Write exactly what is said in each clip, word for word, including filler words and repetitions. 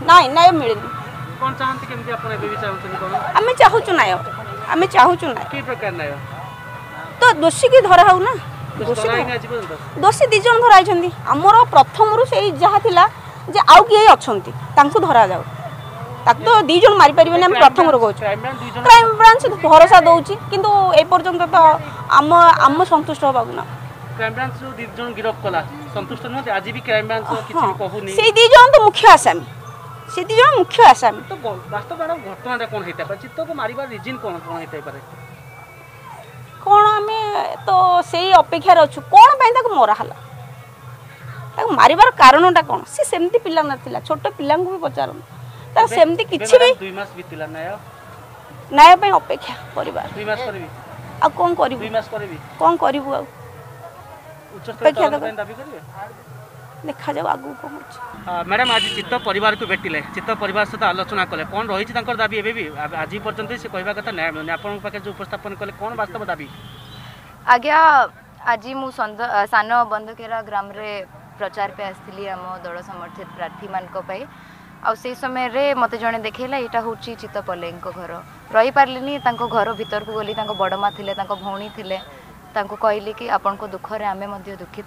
नाई न्याय मिलनी कौन चाहते केमती आपण एबे भी चाहउछन कोन आमे चाहूछु न्याय आमे चाहूछु न्याय की प्रकार न्याय तो दोषी की धरा हउ ना दोषी दोषी दी जन धरा आइछंदी हमरो प्रथम रु सेही जहा थिला जे आउ किए अछंती तांको धरा जाउ ताक तो दी जन मारि परिबे हम प्रथम रो कहू क्राइम ब्रांच भरोसा दउची किंतु ए पर्यंत तो आम आम संतुष्ट होबा ना क्राइम ब्रांच रो दी जन गिरफ कला संतुष्ट न आज भी क्राइम ब्रांच किछि कहूनी से दी जन तो मुख्य आसामी से दी जन मुख्य आसामी तो वास्तव में घटना कोन हेता पर चित्त को मारिबा रीजन कोन कोन हेता पारे कोन हमें तो सेही अपेक्षा रे अछु कोन पय ताको मरा हला ताको मारिबार कारणटा कोन से सेमती पिला नथिला छोट पिला को भी पचारन ता सेमती किछि भी दुई मास बितिला न्याय न्याय पय अपेक्षा परिवार दुई मास करबी आ कोन करिबु दुई मास करबी कोन करिबु आ उच्च स्तर तदन दाबी करिवे देखा जाऊ आगु कोन होछ मैडम आज चित्त परिवार को भेटिले चित्त परिवार सहित आलोचना कले कोन रही छि तांकर दाबी एबे भी आज पर्यंत से कहबा कथा न्याय मिलने आपन पाके जो उपस्थापन कले कोन वास्तव दाबी आज्ञा आज मु सान बंधकेरा ग्राम रे प्रचार पे आसली आम दल समर्थित प्रार्थी मान आ से समय रे मते जने देखेला एटा होची चित्त पलें घर रही पारलिनी तांको घर भीतर को गली तांको बड़मा थिले तांको भौणी थिले तांको कहली कि आपन को दुख रे आमे मध्य दुखित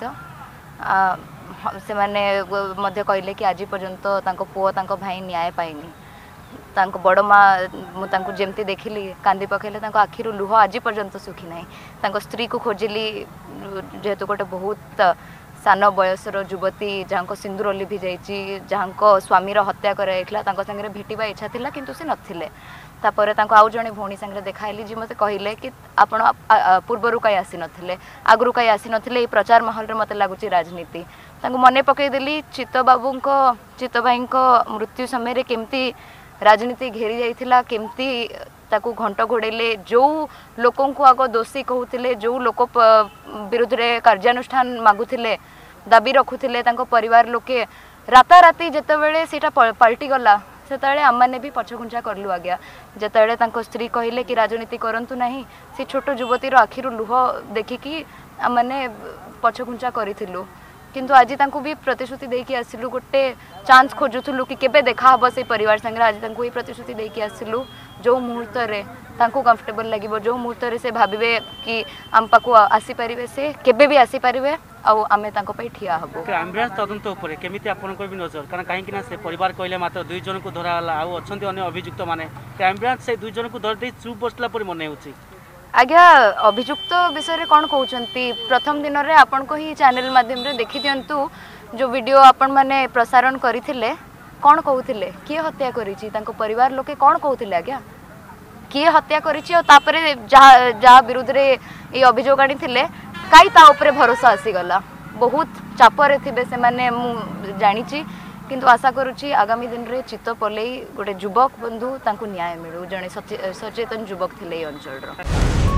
से माने मध्य कहले कि आज पर्यंत तांको पुओ तांको भाई न्याय पाइनी तांको बड़मा मु तांको जेमती देखिली कांदी पकेले तांको आखिरु लुह आज पर्यंत सुखी नाही तांको स्त्री को खोजिली जेहेतु गोटे बहुत सान बयसर युवती जहाँ सिंदूर लिभि जाइए जहाँ स्वामी हत्या कराइला संगे भेटा इच्छा थिला किंतु से नथिले तापर आउ जड़े भौणी संगे देखाइली जी मते कहले कि आपण पूर्वर कहीं आसी नथिले आगु कहीं आसी नथिले ए प्रचार माहौल रे मते लागुची राजनीति तांको मने पकईदेली चित्त बाबू चित्त भाई मृत्यु समय केमती राजनीति घेरी जाइथिला केमती ताकू घंट घोड़े जो लोकों को आग दोषी कहते जो लोक विरुद्ध रे कार्यानुष्ठान मागुथिले दाबी रखुथिले तांको परिवार लोके राता राती जेतेबेले सेटा पलटी गला सेतेबेले आम्माने भी पछघुंचा करलु आज्ञा जेतेबेले तांको स्त्री कहिले कि राजनीति करंतु नाही से छोट युवती रो आखिरु लुह देखिकी आम्माने पछघुंचा करिथिलु किंतु आज तांको भी प्रतिश्रुति देकी आसिलु गोटे चांस खोजुथुलु कि केबे देखा हबो से परिवार संगे आज तांको ही प्रतिश्रुति देकी आसिलु जो मुहूर्त रे तांको कंफर्टेबल लागिबो जो मुहूर्त रे से भाबिबे कि आम पाकु आसी परिबे से केबे भी आसी परिबे आ आमे तांको पई ठिया हबो क्राइम ब्रांच तदंत ऊपर केमिति आपन को भी नजर कारण काहे कि ना से परिवार कहले मात्र दुई जन को धरा हला आ अछंती अन्य अभियुक्त माने क्राइम ब्रांच से दुई जन को धर दे चुप बसला पर मने होची आज्ञा अभियुक्त विषय रे कोन कहउचंती प्रथम दिन रे आपन को ही चैनल माध्यम रे देखि दियंतु जो वीडियो आपन माने प्रसारण करिथिले कोन कहउथिले किए हत्या करिछि तांको परिवार लोके कोन कहउथिले आज्ञा किए हत्या करिछि और तापरे जा जा विरुद्ध रे ए अभियोग आनी थिले काई ता ऊपर भरोसा आसी गला बहुत चापरे थिबे से माने मु जानिछि किंतु आशा करूछि आगामी दिन रे चित्त पलेई गोटे युवक बंधु तांको न्याय मिलु जने सचेतन युवक थिले ए अंचल रो।